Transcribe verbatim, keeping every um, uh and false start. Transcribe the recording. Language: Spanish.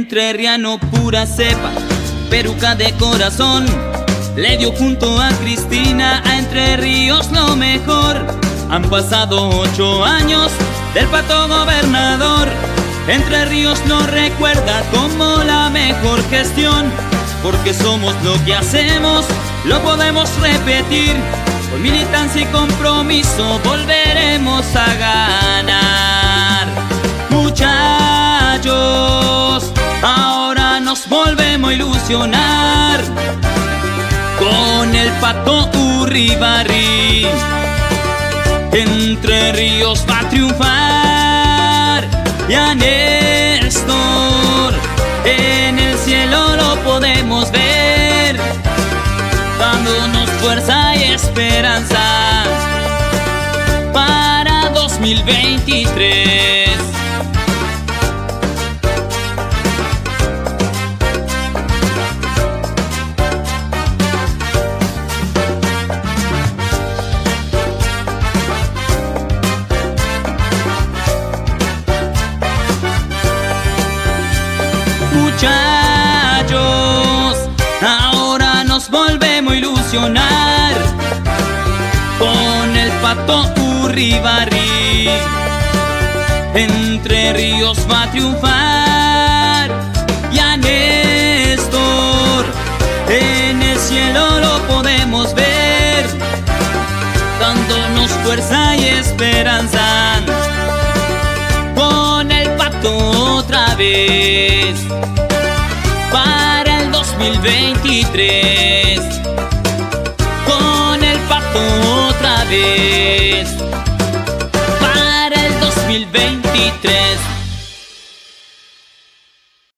Entrerriano pura cepa, peruca de corazón. Le dio junto a Cristina a Entre Ríos lo mejor. Han pasado ocho años del Pato gobernador. Entre Ríos lo recuerda como la mejor gestión, porque somos lo que hacemos, lo podemos repetir. Con militancia y compromiso volveremos a ganar. Muchachos, ahora nos volvemos a ilusionar. Con el Pato Urribarri, Entre Ríos va a triunfar. Y a Néstor en el cielo lo podemos ver, dándonos fuerza y esperanza para dos mil veintitrés. Muchachos, ahora nos volvemos a ilusionar. Con el Pato Urribarri, Entre Ríos va a triunfar. Y a Néstor en el cielo lo podemos ver, dándonos fuerza y esperanza. Con el Pato otra vez para el dos mil veintitrés. Con el Pato otra vez para el dos mil veintitrés.